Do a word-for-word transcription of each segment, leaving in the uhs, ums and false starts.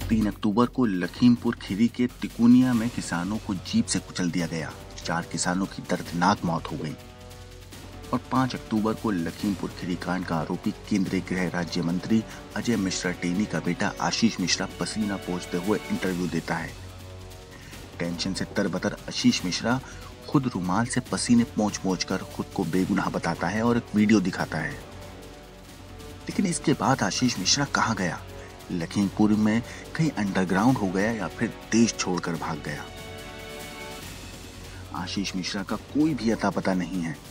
तीन अक्टूबर को लखीमपुर खीरी के तिकुनिया में किसानों को जीप से कुचल दिया गया। चार किसानों की दर्दनाक मौत हो गई। और पाँच अक्टूबर को लखीमपुर खीरी कांड का आरोपी केंद्रीय गृह राज्य मंत्री अजय मिश्रा टेनी का बेटा आशीष मिश्रा पसीना पोंछते हुए इंटरव्यू देता है। टेंशन से तरबतर आशीष मिश्रा खुद रुमाल से पसीने पोंछ पोंछ कर खुद को बेगुनाह बताता है और एक वीडियो दिखाता है। लेकिन इसके बाद आशीष मिश्रा कहाँ गया? लखीमपुर में कहीं अंडरग्राउंड हो गया या फिर देश छोड़कर भाग गया? आशीष मिश्रा का कोई भी अता पता नहीं है।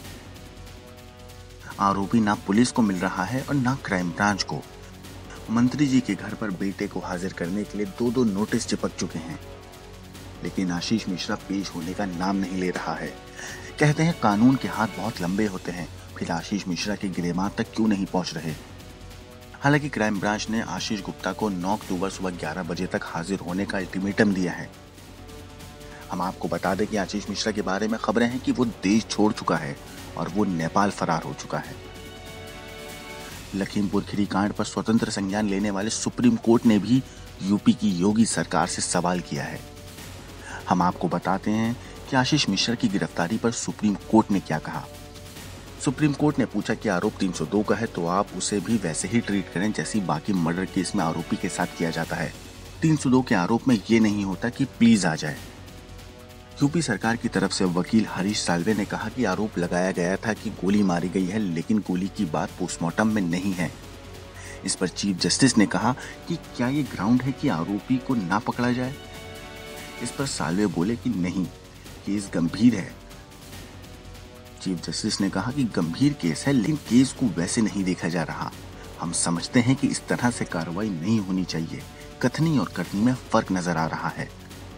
आरोपी ना पुलिस को मिल रहा है और ना क्राइम ब्रांच को। मंत्री जी के घर पर बेटे को हाजिर करने के लिए दो दो नोटिस चिपक चुके हैं, लेकिन आशीष मिश्रा पेश होने का नाम नहीं ले रहा है। कहते हैं कानून के हाथ बहुत लंबे होते हैं, फिर आशीष मिश्रा के गिरेबान तक क्यों नहीं पहुंच रहे? हालांकि क्राइम ब्रांच ने आशीष गुप्ता को नौ अक्टूबर सुबह ग्यारह बजे तक हाजिर होने का अल्टीमेटम दिया है। हम आपको बता दें कि आशीष मिश्रा के बारे में खबरें हैं कि वो देश छोड़ चुका है और वो नेपाल फरार हो चुका है। लखीमपुर खीरी कांड पर स्वतंत्र संज्ञान लेने वाले सुप्रीम कोर्ट ने भी यूपी की योगी सरकार से सवाल किया है। हम आपको बताते हैं कि आशीष मिश्रा की गिरफ्तारी पर सुप्रीम कोर्ट ने क्या कहा। सुप्रीम कोर्ट ने पूछा कि आरोप तीन सौ दो का है तो आप उसे भी वैसे ही ट्रीट करें जैसी बाकी मर्डर केस में आरोपी के साथ किया जाता है। तीन सौ दो के आरोप में ये नहीं होता कि प्लीज आ जाए। यूपी सरकार की तरफ से वकील हरीश साल्वे ने कहा कि आरोप लगाया गया था कि गोली मारी गई है, लेकिन गोली की बात पोस्टमार्टम में नहीं है। इस पर चीफ जस्टिस ने कहा कि क्या ये ग्राउंड है कि आरोपी को ना पकड़ा जाए? इस पर साल्वे बोले कि नहीं, केस गंभीर है। चीफ जस्टिस ने कहा कि गंभीर केस है, लेकिन केस को वैसे नहीं देखा जा रहा। हम समझते हैं कि इस तरह से कार्रवाई नहीं होनी चाहिए। कथनी और करनी में फर्क नजर आ रहा है।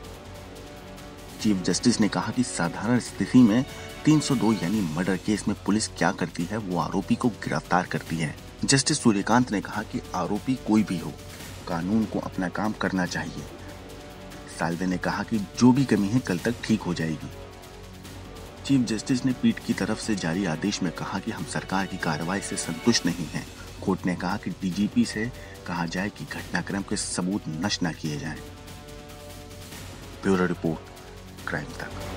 चीफ जस्टिस ने कहा कि साधारण स्थिति में तीन सौ दो यानी मर्डर केस में पुलिस क्या करती है, वो आरोपी को गिरफ्तार करती है। जस्टिस सूर्यकांत ने कहा कि आरोपी कोई भी हो, कानून को अपना काम करना चाहिए। साल्वे ने कहा कि जो भी कमी है कल तक ठीक हो जाएगी। चीफ जस्टिस ने पीठ की तरफ से जारी आदेश में कहा कि हम सरकार की कार्रवाई से संतुष्ट नहीं हैं। कोर्ट ने कहा कि डीजीपी से कहा जाए कि घटनाक्रम के सबूत नष्ट न किए जाएं। ब्यूरो रिपोर्ट, क्राइम तक।